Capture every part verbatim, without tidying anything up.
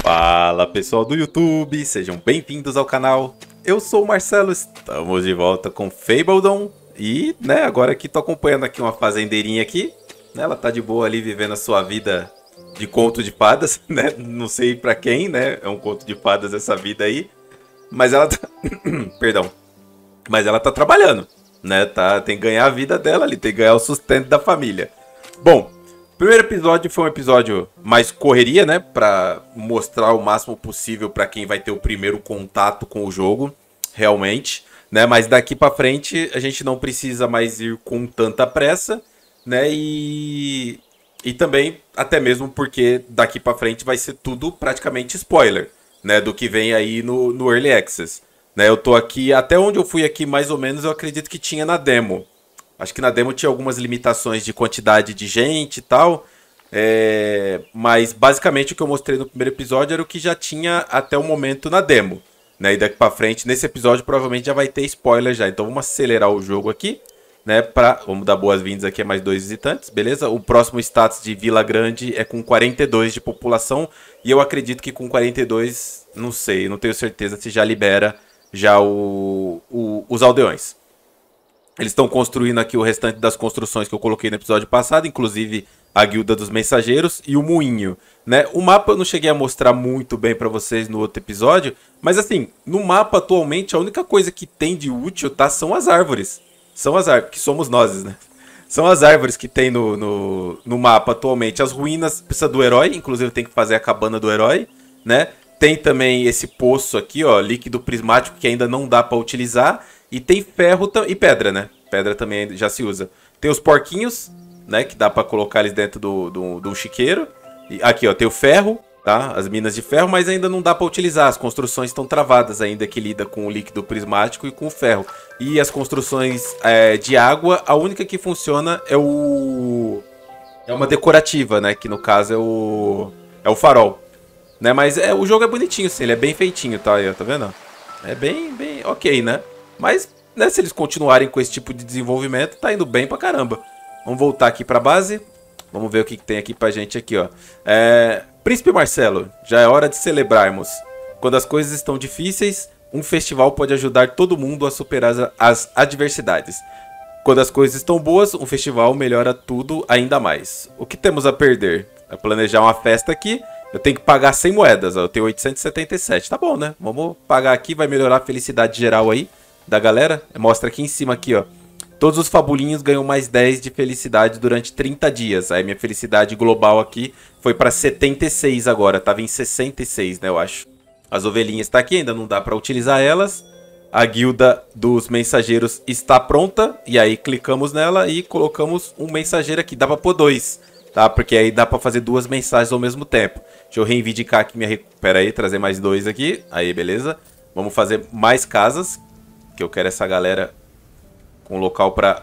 Fala pessoal do YouTube, sejam bem-vindos ao canal. Eu sou o Marcelo, estamos de volta com Fabledon. E, né, agora aqui tô acompanhando aqui uma fazendeirinha aqui, né, ela tá de boa ali vivendo a sua vida de conto de fadas, né, não sei pra quem, né, é um conto de fadas essa vida aí. Mas ela tá... Perdão. Mas ela tá trabalhando, né, tá, tem que ganhar a vida dela ali, tem que ganhar o sustento da família. Bom... O primeiro episódio foi um episódio mais correria, né? Pra mostrar o máximo possível pra quem vai ter o primeiro contato com o jogo, realmente, né? Mas daqui pra frente a gente não precisa mais ir com tanta pressa, né? E, e também, até mesmo porque daqui pra frente vai ser tudo praticamente spoiler, né? Do que vem aí no, no Early Access, né? Eu tô aqui, até onde eu fui aqui mais ou menos, eu acredito que tinha na demo. Acho que na demo tinha algumas limitações de quantidade de gente e tal. É... Mas basicamente o que eu mostrei no primeiro episódio era o que já tinha até o momento na demo, né? E daqui pra frente, nesse episódio, provavelmente já vai ter spoiler já. Então vamos acelerar o jogo aqui, né? Pra... Vamos dar boas-vindas aqui a mais dois visitantes, beleza? O próximo status de Vila Grande é com quarenta e dois de população. E eu acredito que com quarenta e dois, não sei, não tenho certeza se já libera já o... O... os aldeões. Eles estão construindo aqui o restante das construções que eu coloquei no episódio passado, inclusive a Guilda dos Mensageiros e o Moinho, né? O mapa eu não cheguei a mostrar muito bem para vocês no outro episódio, mas assim, no mapa atualmente a única coisa que tem de útil, tá, são as árvores. São as árvores, que somos nós, né? São as árvores que tem no, no, no mapa atualmente. As ruínas precisa do herói, inclusive tem que fazer a cabana do herói, né? Tem também esse poço aqui, ó, líquido prismático que ainda não dá para utilizar. E tem ferro e pedra, né? Pedra também já se usa. Tem os porquinhos, né? Que dá pra colocar eles dentro do, do, do chiqueiro. E aqui, ó, tem o ferro, tá? As minas de ferro, mas ainda não dá pra utilizar. As construções estão travadas ainda, que lida com o líquido prismático e com o ferro. E as construções é, de água, a única que funciona é o... É uma decorativa, né? Que no caso é o... É o farol. Né? Mas é, o jogo é bonitinho, sim. Ele é bem feitinho, tá? Aí, tá vendo? É bem, bem ok, né? Mas, né, se eles continuarem com esse tipo de desenvolvimento, tá indo bem pra caramba. Vamos voltar aqui pra base. Vamos ver o que, que tem aqui pra gente aqui, ó. É... Príncipe Marcelo, já é hora de celebrarmos. Quando as coisas estão difíceis, um festival pode ajudar todo mundo a superar as, as adversidades. Quando as coisas estão boas, um festival melhora tudo ainda mais. O que temos a perder? É planejar uma festa aqui. Eu tenho que pagar cem moedas, ó. Eu tenho oitocentos e setenta e sete. Tá bom, né? Vamos pagar aqui, vai melhorar a felicidade geral aí da galera. Mostra aqui em cima aqui, ó. Todos os fabulinhos ganham mais dez de felicidade durante trinta dias. Aí minha felicidade global aqui foi para setenta e seis agora. Tava em sessenta e seis, né, eu acho. As ovelhinhas tá aqui, ainda não dá para utilizar elas. A guilda dos mensageiros está pronta. E aí clicamos nela e colocamos um mensageiro aqui. Dá para pôr dois, tá? Porque aí dá para fazer duas mensagens ao mesmo tempo. Deixa eu reivindicar aqui minha... Pera aí, trazer mais dois aqui. Aí, beleza. Vamos fazer mais casas. Que eu quero essa galera com local pra,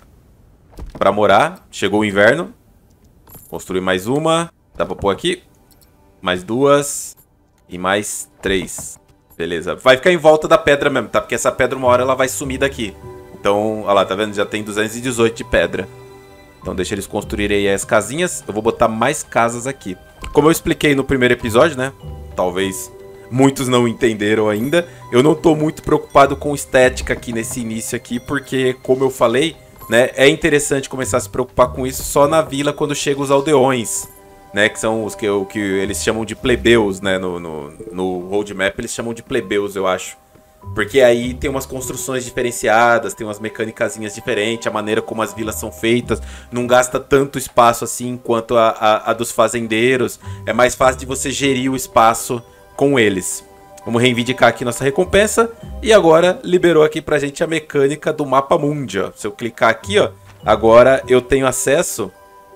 pra morar. Chegou o inverno. Construir mais uma. Dá pra pôr aqui. Mais duas. E mais três. Beleza. Vai ficar em volta da pedra mesmo, tá? Porque essa pedra uma hora ela vai sumir daqui. Então, olha lá, tá vendo? Já tem duzentos e dezoito de pedra. Então deixa eles construírem aí as casinhas. Eu vou botar mais casas aqui. Como eu expliquei no primeiro episódio, né? Talvez... muitos não entenderam ainda. Eu não tô muito preocupado com estética aqui nesse início aqui, porque, como eu falei, né, é interessante começar a se preocupar com isso só na vila quando chegam os aldeões, né, que são os que, o que eles chamam de plebeus, né, no, no, no roadmap eles chamam de plebeus, eu acho. Porque aí tem umas construções diferenciadas, tem umas mecânicazinhas diferentes, a maneira como as vilas são feitas, não gasta tanto espaço assim quanto a, a, a dos fazendeiros, é mais fácil de você gerir o espaço com eles. Vamos reivindicar aqui nossa recompensa. E agora liberou aqui pra gente a mecânica do mapa mundi, ó. Se eu clicar aqui, ó, agora eu tenho acesso.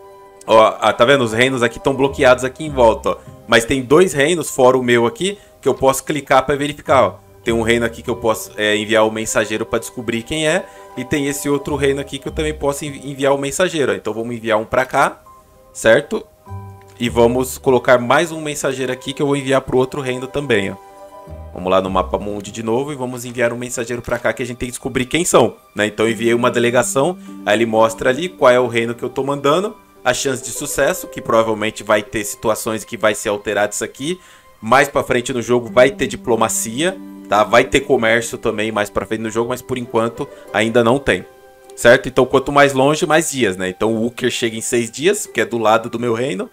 Ó, ah, tá vendo? Os reinos aqui estão bloqueados aqui em volta, ó. Mas tem dois reinos, fora o meu aqui, que eu posso clicar pra verificar, ó. Tem um reino aqui que eu posso é, enviar o mensageiro pra descobrir quem é. E tem esse outro reino aqui que eu também posso enviar o mensageiro, ó. Então vamos enviar um pra cá, certo? E vamos colocar mais um mensageiro aqui que eu vou enviar para o outro reino também, ó. Vamos lá no mapa mundi de novo e vamos enviar um mensageiro para cá que a gente tem que descobrir quem são, né? Então eu enviei uma delegação, aí ele mostra ali qual é o reino que eu tô mandando, a chance de sucesso, que provavelmente vai ter situações que vai ser alterado isso aqui. Mais pra frente no jogo vai ter diplomacia, tá? Vai ter comércio também mais pra frente no jogo, mas por enquanto ainda não tem. Certo? Então, quanto mais longe, mais dias, né? Então, o Uker chega em seis dias, que é do lado do meu reino.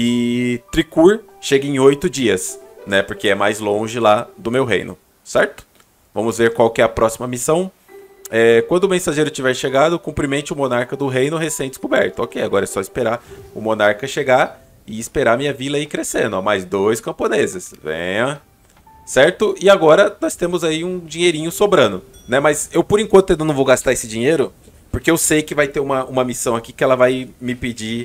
E Trikur chega em oito dias, né? Porque é mais longe lá do meu reino, certo? Vamos ver qual que é a próxima missão. É, quando o mensageiro tiver chegado, cumprimente o monarca do reino recém-descoberto. Ok, agora é só esperar o monarca chegar e esperar minha vila ir crescendo. Ó, mais dois camponeses. Venha. Certo? E agora nós temos aí um dinheirinho sobrando, né? Mas eu, por enquanto, ainda não vou gastar esse dinheiro, porque eu sei que vai ter uma, uma missão aqui que ela vai me pedir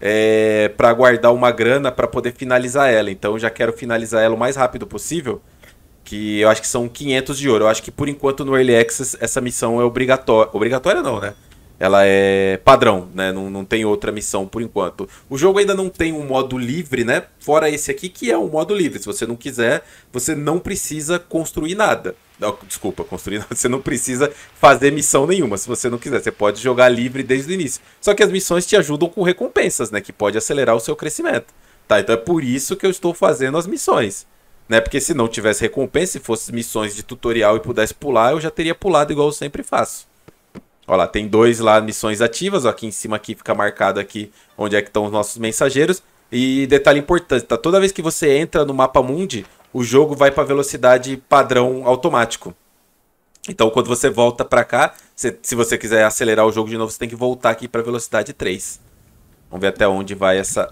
é, para guardar uma grana para poder finalizar ela. Então eu já quero finalizar ela o mais rápido possível, que eu acho que são quinhentos de ouro. Eu acho que por enquanto no Early Access essa missão é obrigatória. Obrigatória não, né? Ela é padrão, né? Não, não tem outra missão por enquanto. O jogo ainda não tem um modo livre, né? Fora esse aqui, que é um modo livre. Se você não quiser, você não precisa construir nada. Não, desculpa, construir nada. Você não precisa fazer missão nenhuma, se você não quiser. Você pode jogar livre desde o início. Só que as missões te ajudam com recompensas, né? Que pode acelerar o seu crescimento. Tá? Então é por isso que eu estou fazendo as missões. Né? Porque se não tivesse recompensa, se fosse missões de tutorial e pudesse pular, eu já teria pulado igual eu sempre faço. Olha lá, tem dois lá, missões ativas. Ó, aqui em cima aqui fica marcado aqui onde é que estão os nossos mensageiros. E detalhe importante, tá? Toda vez que você entra no mapa mundi, o jogo vai para velocidade padrão automático. Então quando você volta para cá, se, se você quiser acelerar o jogo de novo, você tem que voltar aqui para velocidade três. Vamos ver até onde vai essa,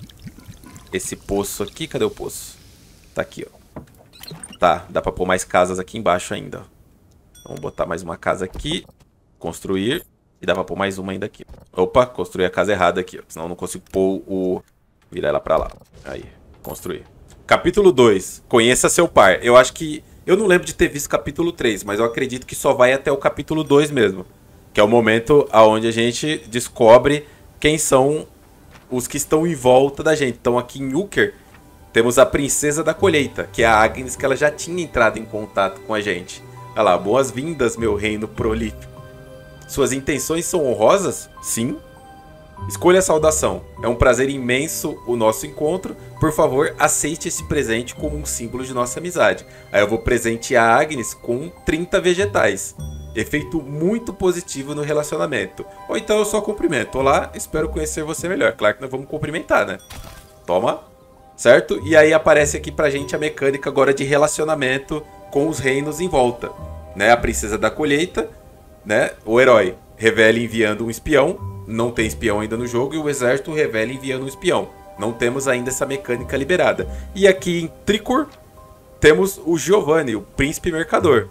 esse poço aqui. Cadê o poço? Tá aqui, ó. Tá, dá para pôr mais casas aqui embaixo ainda. Vamos botar mais uma casa aqui. Construir. E dá pra pôr mais uma ainda aqui. Opa, construir a casa errada aqui, ó. Senão eu não consigo pôr o... Virar ela pra lá. Aí, construir. Capítulo dois. Conheça seu par. Eu acho que... Eu não lembro de ter visto capítulo três, mas eu acredito que só vai até o capítulo dois mesmo. Que é o momento onde a gente descobre quem são os que estão em volta da gente. Então aqui em Uker temos a princesa da colheita, que é a Agnes, que ela já tinha entrado em contato com a gente. Olha lá, boas-vindas, meu reino prolífico. Suas intenções são honrosas? Sim. Escolha a saudação. É um prazer imenso o nosso encontro. Por favor, aceite esse presente como um símbolo de nossa amizade. Aí eu vou presentear a Agnes com trinta vegetais. Efeito muito positivo no relacionamento. Ou então eu só cumprimento. Olá, espero conhecer você melhor. Claro que nós vamos cumprimentar, né? Toma. Certo? E aí aparece aqui pra gente a mecânica agora de relacionamento com os reinos em volta. Né? A princesa da colheita... Né? O herói revela enviando um espião. Não tem espião ainda no jogo. E o exército revela enviando um espião. Não temos ainda essa mecânica liberada. E aqui em Trikur temos o Giovanni, o príncipe mercador.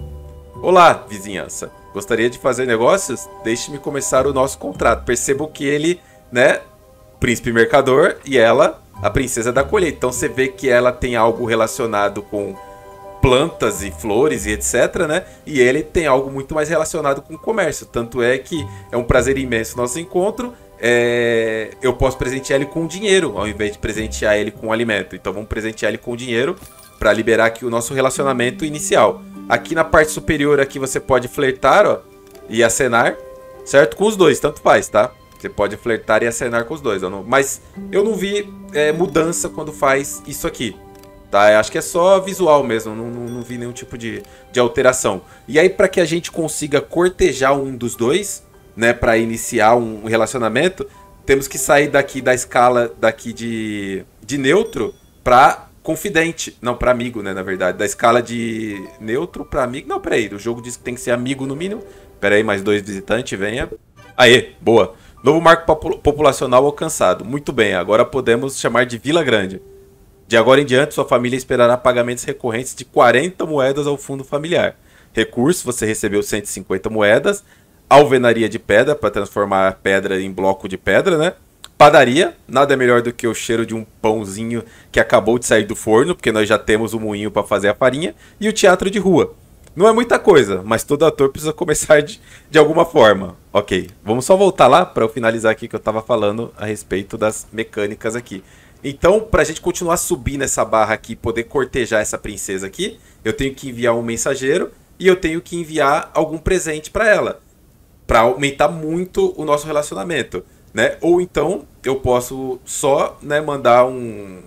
Olá, vizinhança. Gostaria de fazer negócios? Deixe-me começar o nosso contrato. Percebo que ele, né, príncipe mercador, e ela, a princesa da colheita. Então você vê que ela tem algo relacionado com plantas e flores e etc, né? E ele tem algo muito mais relacionado com o comércio. Tanto é que é um prazer imenso nosso encontro. É... Eu posso presentear ele com dinheiro, ao invés de presentear ele com alimento. Então vamos presentear ele com dinheiro para liberar aqui o nosso relacionamento inicial. Aqui na parte superior aqui você pode flertar, ó, e acenar, certo? Com os dois, tanto faz, tá? Você pode flertar e acenar com os dois. Eu não... Mas eu não vi é, mudança quando faz isso aqui. Tá, eu acho que é só visual mesmo, não, não, não vi nenhum tipo de, de alteração. E aí, para que a gente consiga cortejar um dos dois, né, para iniciar um relacionamento, temos que sair daqui da escala daqui de, de neutro para confidente. Não, para amigo, né, na verdade. Da escala de neutro para amigo. Não, peraí, o jogo diz que tem que ser amigo no mínimo. Peraí, mais dois visitantes, venha. Aê, boa. Novo marco populacional alcançado. Muito bem, agora podemos chamar de Vila Grande. De agora em diante, sua família esperará pagamentos recorrentes de quarenta moedas ao fundo familiar. Recurso, você recebeu cento e cinquenta moedas. Alvenaria de pedra, para transformar a pedra em bloco de pedra, né? Padaria, nada é melhor do que o cheiro de um pãozinho que acabou de sair do forno, porque nós já temos o moinho para fazer a farinha. E o teatro de rua. Não é muita coisa, mas todo ator precisa começar de, de alguma forma. Ok, vamos só voltar lá para eu finalizar aqui que eu estava falando a respeito das mecânicas aqui. Então, para a gente continuar subindo essa barra aqui e poder cortejar essa princesa aqui, eu tenho que enviar um mensageiro e eu tenho que enviar algum presente para ela, para aumentar muito o nosso relacionamento, né? Ou então eu posso só, né, mandar um,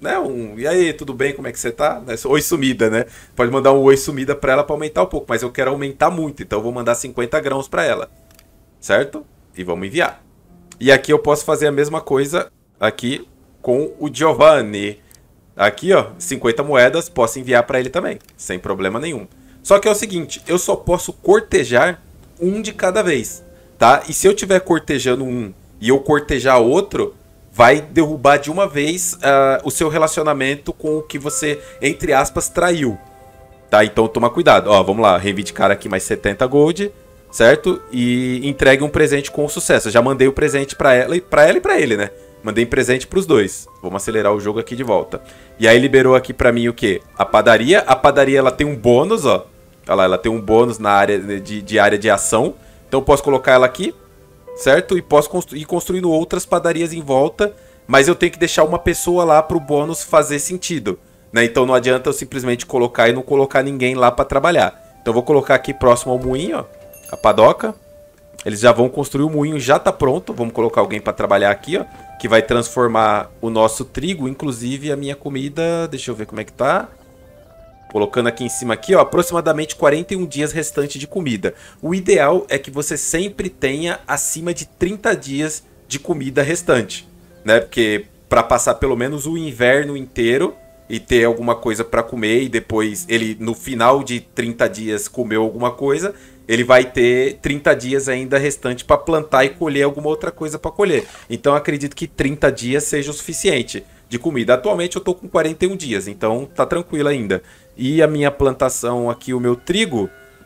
né, um, e aí, tudo bem, como é que você tá? Oi sumida, né? Pode mandar um oi sumida pra ela pra aumentar um pouco, mas eu quero aumentar muito, então eu vou mandar cinquenta grãos pra ela, certo? E vamos enviar. E aqui eu posso fazer a mesma coisa aqui com o Giovanni. Aqui, ó, cinquenta moedas, posso enviar pra ele também, sem problema nenhum. Só que é o seguinte, eu só posso cortejar um de cada vez, tá? E se eu estiver cortejando um e eu cortejar outro, vai derrubar de uma vez uh, o seu relacionamento com o que você, entre aspas, traiu. Tá? Então toma cuidado. Ó, vamos lá, reivindicar aqui mais setenta gold, certo? E entregue um presente com sucesso. Eu já mandei o presente pra ela, pra ela e pra ele, né? Mandei presente pros dois. Vamos acelerar o jogo aqui de volta. E aí liberou aqui pra mim o quê? A padaria. A padaria ela tem um bônus, ó. Olha lá, ela tem um bônus na área de, de área de ação. Então eu posso colocar ela aqui, certo? E posso constru ir construindo outras padarias em volta. Mas eu tenho que deixar uma pessoa lá pro bônus fazer sentido, né? Então não adianta eu simplesmente colocar e não colocar ninguém lá pra trabalhar. Então eu vou colocar aqui próximo ao moinho, ó, a padoca. Eles já vão construir o moinho, já tá pronto. Vamos colocar alguém pra trabalhar aqui, ó, que vai transformar o nosso trigo, inclusive a minha comida. Deixa eu ver como é que tá. Colocando aqui em cima aqui, ó, aproximadamente quarenta e um dias restante de comida. O ideal é que você sempre tenha acima de trinta dias de comida restante, né? Porque para passar pelo menos o inverno inteiro e ter alguma coisa para comer e depois ele no final de trinta dias comeu alguma coisa, ele vai ter trinta dias ainda restante para plantar e colher alguma outra coisa para colher. Então acredito que trinta dias seja o suficiente de comida. Atualmente eu tô com quarenta e um dias, então tá tranquilo ainda. E a minha plantação aqui, o meu trigo,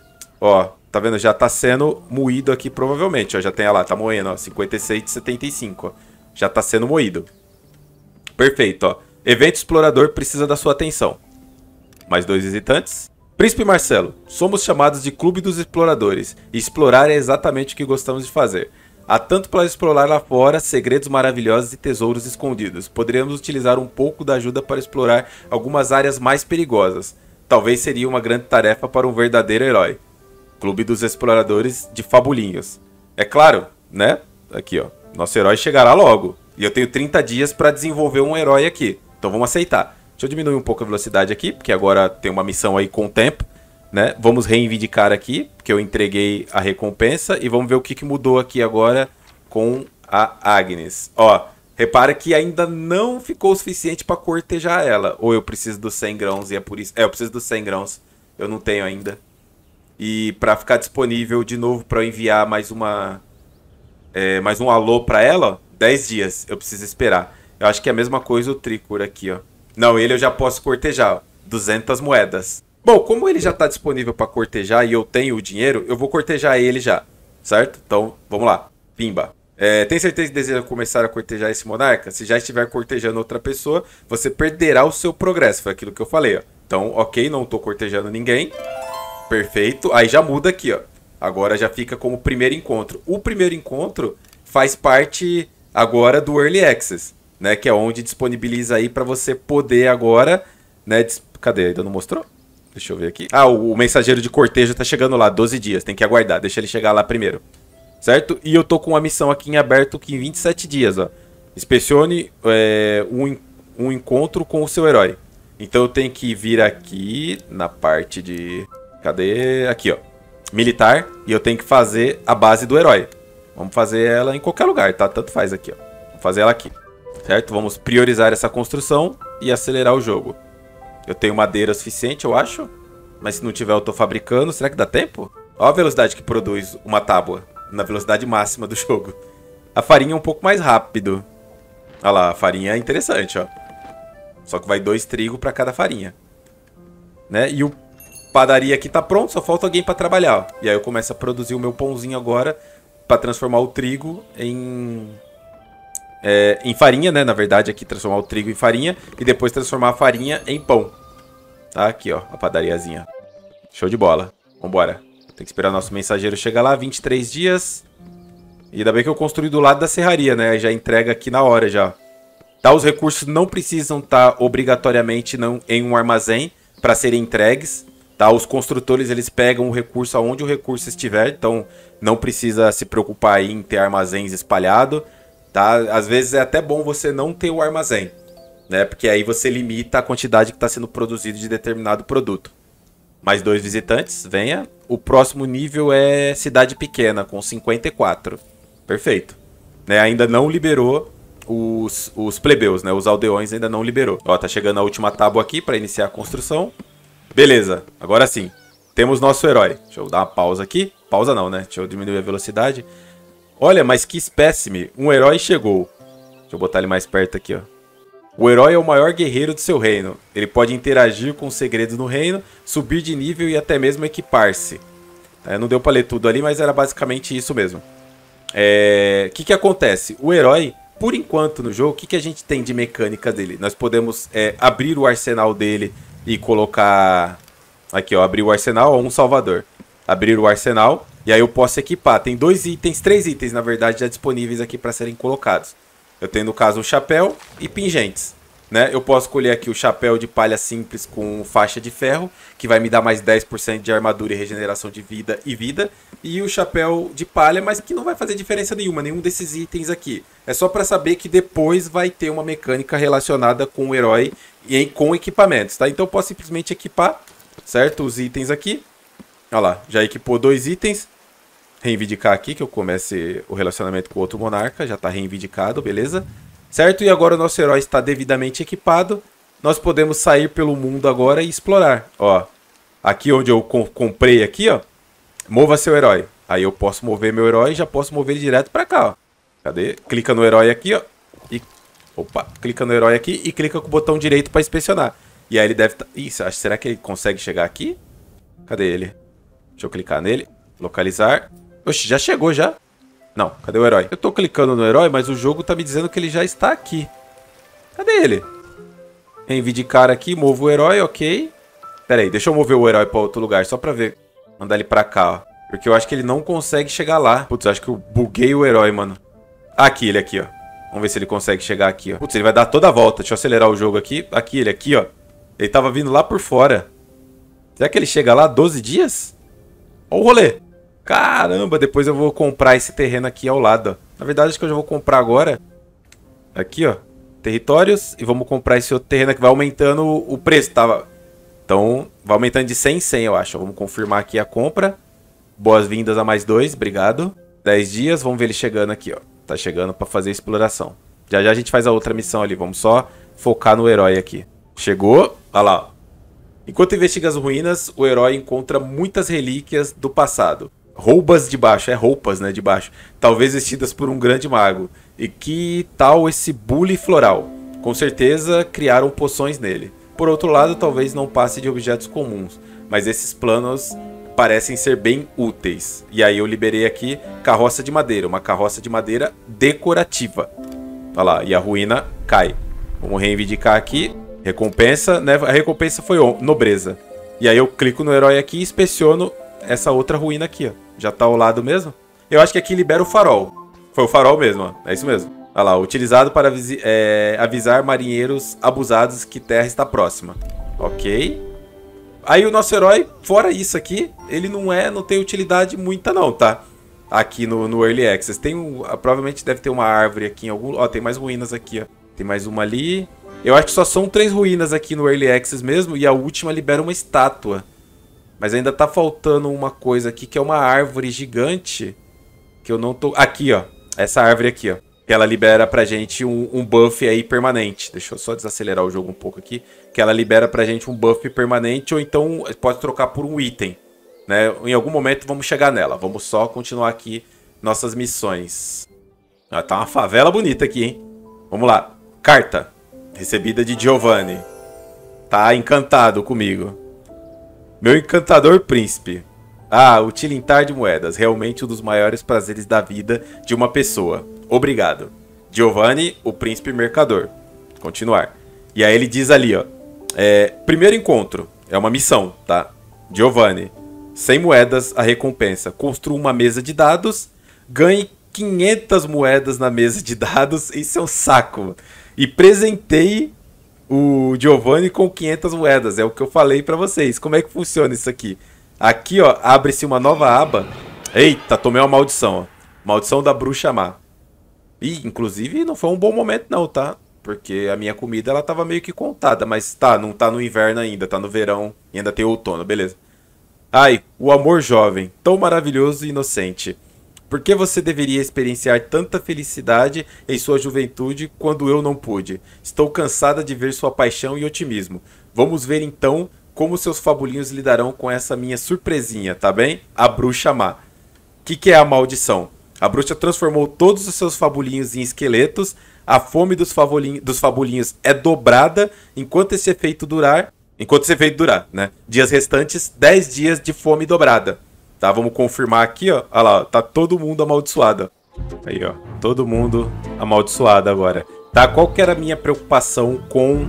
ó, tá vendo? Já tá sendo moído aqui provavelmente, ó, já tem, ó lá, tá moendo, ó, cinquenta e seis de setenta e cinco, ó, já tá sendo moído. Perfeito, ó. Evento explorador precisa da sua atenção. Mais dois visitantes. Príncipe Marcelo, somos chamados de Clube dos Exploradores, e explorar é exatamente o que gostamos de fazer. Há tanto para explorar lá fora, segredos maravilhosos e tesouros escondidos. Poderíamos utilizar um pouco da ajuda para explorar algumas áreas mais perigosas. Talvez seria uma grande tarefa para um verdadeiro herói. Clube dos Exploradores de Fabulinhos. É claro, né? Aqui, ó. Nosso herói chegará logo. E eu tenho trinta dias para desenvolver um herói aqui. Então vamos aceitar. Deixa eu diminuir um pouco a velocidade aqui, porque agora tem uma missão aí com o tempo, né? Vamos reivindicar aqui, porque eu entreguei a recompensa. E vamos ver o que, que mudou aqui agora com a Agnes. Ó, repara que ainda não ficou o suficiente para cortejar ela. Ou eu preciso dos cem grãos e é por isso... É, eu preciso dos cem grãos. Eu não tenho ainda. E para ficar disponível de novo para eu enviar mais uma... É, mais um alô para ela, ó, dez dias. Eu preciso esperar. Eu acho que é a mesma coisa o Tricor aqui, ó. Não, ele eu já posso cortejar, ó, duzentas moedas. Bom, como ele já está disponível para cortejar e eu tenho o dinheiro, eu vou cortejar ele já, certo? Então, vamos lá. Pimba. É, tem certeza que deseja começar a cortejar esse monarca? Se já estiver cortejando outra pessoa, você perderá o seu progresso. Foi aquilo que eu falei, ó. Então, ok, não estou cortejando ninguém. Perfeito. Aí já muda aqui, ó. Agora já fica como primeiro encontro. O primeiro encontro faz parte agora do Early Access, né? Que é onde disponibiliza aí para você poder agora, né? Cadê? Ainda não mostrou? Deixa eu ver aqui. Ah, o, o mensageiro de cortejo tá chegando lá, doze dias. Tem que aguardar, deixa ele chegar lá primeiro. Certo? E eu tô com uma missão aqui em aberto que em vinte e sete dias, ó. Inspecione é, um, um encontro com o seu herói. Então eu tenho que vir aqui na parte de... Cadê? Aqui, ó. Militar. E eu tenho que fazer a base do herói. Vamos fazer ela em qualquer lugar, tá? Tanto faz aqui, ó. Vamos fazer ela aqui. Certo? Vamos priorizar essa construção e acelerar o jogo. Eu tenho madeira suficiente, eu acho. Mas se não tiver, eu tô fabricando. Será que dá tempo? Olha a velocidade que produz uma tábua. Na velocidade máxima do jogo. A farinha é um pouco mais rápido. Olha lá, a farinha é interessante, ó. Só que vai dois trigo para cada farinha. Né? E o padaria aqui tá pronto, só falta alguém para trabalhar, ó. E aí eu começo a produzir o meu pãozinho agora para transformar o trigo em... É, em farinha, né? Na verdade, aqui transformar o trigo em farinha e depois transformar a farinha em pão. Tá? Aqui, ó, a padariazinha. Show de bola. Vambora. Tem que esperar nosso mensageiro chegar lá, vinte e três dias. E ainda bem que eu construí do lado da serraria, né? Já entrega aqui na hora já. Tá? Os recursos não precisam estar obrigatoriamente não, em um armazém para serem entregues. Tá? Os construtores, eles pegam o recurso aonde o recurso estiver. Então, não precisa se preocupar aí em ter armazéns espalhados. Tá? Às vezes é até bom você não ter o armazém. né? Porque aí você limita a quantidade que está sendo produzido de determinado produto. Mais dois visitantes, venha. O próximo nível é cidade pequena, com cinquenta e quatro. Perfeito. Né? Ainda não liberou os, os plebeus, né? Os aldeões ainda não liberou. Ó, tá chegando a última tábua aqui para iniciar a construção. Beleza, agora sim. Temos nosso herói. Deixa eu dar uma pausa aqui. Pausa não, né? Deixa eu diminuir a velocidade. Olha, mas que espécime. Um herói chegou. Deixa eu botar ele mais perto aqui, ó. O herói é o maior guerreiro do seu reino. Ele pode interagir com os segredos no reino, subir de nível e até mesmo equipar-se. É, não deu pra ler tudo ali, mas era basicamente isso mesmo. É... O que que acontece? O herói, por enquanto no jogo, o que que a gente tem de mecânica dele? Nós podemos é, abrir o arsenal dele e colocar... Aqui, ó, abrir o arsenal ou um salvador. Abrir o arsenal e aí eu posso equipar. Tem dois itens, três itens, na verdade, já disponíveis aqui para serem colocados. Eu tenho, no caso, um chapéu e pingentes, né? Eu posso escolher aqui o chapéu de palha simples com faixa de ferro, que vai me dar mais dez por cento de armadura e regeneração de vida e vida. E o chapéu de palha, mas que não vai fazer diferença nenhuma, nenhum desses itens aqui. É só para saber que depois vai ter uma mecânica relacionada com o herói e com equipamentos, tá? Então eu posso simplesmente equipar, certo? Os itens aqui. Olha lá, já equipou dois itens. Reivindicar aqui, que eu comece o relacionamento com o outro monarca. Já está reivindicado, beleza? Certo? E agora o nosso herói está devidamente equipado. Nós podemos sair pelo mundo agora e explorar. Ó, aqui onde eu com comprei aqui, ó. Mova seu herói. Aí eu posso mover meu herói e já posso mover ele direto para cá, ó. Cadê? Clica no herói aqui, ó. E... Opa, clica no herói aqui e clica com o botão direito para inspecionar. E aí ele deve... Tá... Ih, será que ele consegue chegar aqui? Cadê ele? Deixa eu clicar nele. Localizar. Oxe, já chegou já? Não, cadê o herói? Eu tô clicando no herói, mas o jogo tá me dizendo que ele já está aqui. Cadê ele? Reivindicar aqui, movo o herói, ok. Pera aí, deixa eu mover o herói pra outro lugar, só pra ver. Mandar ele pra cá, ó. Porque eu acho que ele não consegue chegar lá. Putz, acho que eu buguei o herói, mano. Aqui, ele aqui, ó. Vamos ver se ele consegue chegar aqui, ó. Putz, ele vai dar toda a volta. Deixa eu acelerar o jogo aqui. Aqui, ele aqui, ó. Ele tava vindo lá por fora. Será que ele chega lá doze dias? Olha o rolê. Caramba, depois eu vou comprar esse terreno aqui ao lado, ó. Na verdade, acho que eu já vou comprar agora. Aqui, ó. Territórios. E vamos comprar esse outro terreno que vai aumentando o preço, tá? Então, vai aumentando de cem em cem, eu acho. Vamos confirmar aqui a compra. Boas-vindas a mais dois, obrigado. dez dias, vamos ver ele chegando aqui, ó. Tá chegando pra fazer a exploração. Já já a gente faz a outra missão ali. Vamos só focar no herói aqui. Chegou. Olha lá, ó. Enquanto investiga as ruínas, o herói encontra muitas relíquias do passado. Roubas de baixo, é roupas, né, de baixo. Talvez vestidas por um grande mago. E que tal esse bule floral? Com certeza criaram poções nele. Por outro lado, talvez não passe de objetos comuns. Mas esses planos parecem ser bem úteis. E aí eu liberei aqui carroça de madeira. Uma carroça de madeira decorativa. Olha lá, e a ruína cai. Vamos reivindicar aqui. Recompensa, né? A recompensa foi nobreza. E aí eu clico no herói aqui e inspeciono essa outra ruína aqui, ó. Já tá ao lado mesmo. Eu acho que aqui libera o farol. Foi o farol mesmo, ó. É isso mesmo. Olha lá, utilizado para é, avisar marinheiros abusados que terra está próxima. Ok. Aí o nosso herói, fora isso aqui, ele não é, não tem utilidade muita não, tá? Aqui no, no Early Access. Tem um, provavelmente deve ter uma árvore aqui em algum... Ó, tem mais ruínas aqui, ó. Tem mais uma ali. Eu acho que só são três ruínas aqui no Early Access mesmo. E a última libera uma estátua. Mas ainda tá faltando uma coisa aqui, que é uma árvore gigante. Que eu não tô... Aqui, ó. Essa árvore aqui, ó. Que ela libera pra gente um, um buff aí permanente. Deixa eu só desacelerar o jogo um pouco aqui. Que ela libera pra gente um buff permanente. Ou então pode trocar por um item, né? Em algum momento vamos chegar nela. Vamos só continuar aqui nossas missões. Ah, tá uma favela bonita aqui, hein? Vamos lá. Carta. Recebida de Giovanni. Tá encantado comigo. Meu encantador príncipe. Ah, o tilintar de moedas. Realmente um dos maiores prazeres da vida de uma pessoa. Obrigado. Giovanni, o príncipe mercador. Continuar. E aí ele diz ali, ó. É, primeiro encontro. É uma missão, tá? Giovanni. cem moedas a recompensa. Construa uma mesa de dados. Ganhe quinhentas moedas na mesa de dados. Isso é um saco. E presenteie o Giovanni com quinhentas moedas. É o que eu falei pra vocês. Como é que funciona isso aqui? Aqui, ó, abre-se uma nova aba. Eita, tomei uma maldição, ó. Maldição da bruxa má. Ih, inclusive não foi um bom momento não, tá? Porque a minha comida, ela tava meio que contada. Mas tá, não tá no inverno ainda, tá no verão e ainda tem outono, beleza. Ai, o amor jovem, tão maravilhoso e inocente. Por que você deveria experienciar tanta felicidade em sua juventude quando eu não pude? Estou cansada de ver sua paixão e otimismo. Vamos ver então como seus fabulinhos lidarão com essa minha surpresinha, tá bem? A bruxa má. O que, que é a maldição? A bruxa transformou todos os seus fabulinhos em esqueletos. A fome dos, fabulinhos, dos fabulinhos é dobrada enquanto esse efeito durar. Enquanto esse efeito durar, né? Dias restantes, dez dias de fome dobrada. Tá, vamos confirmar aqui, ó. Olha lá, tá todo mundo amaldiçoado. Aí, ó. Todo mundo amaldiçoado agora. Tá, qual que era a minha preocupação com